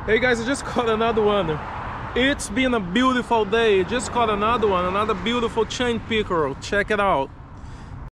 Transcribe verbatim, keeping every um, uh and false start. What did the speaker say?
Hey guys, I just caught another one. It's been a beautiful day. Just caught another one, another beautiful chain pickerel. Check it out.